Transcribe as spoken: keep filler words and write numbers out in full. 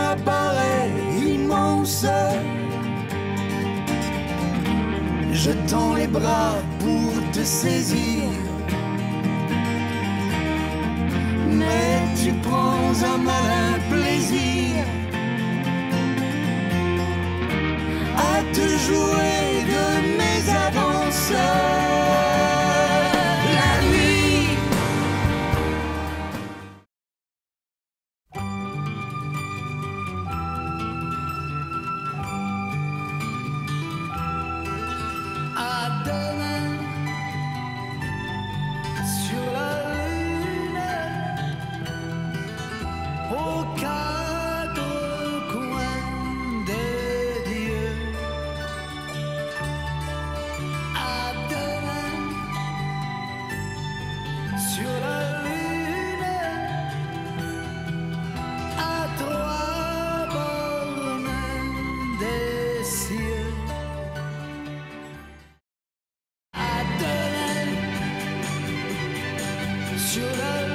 apparaît immense. Je tends les bras pour te saisir, mais tu prends un malin plaisir à te jouer de mes avances. La nuit, à demain sur la lune, aux quatre coins de Dieu. À demain sur la lune, à trois bornes des cieux. À demain sur la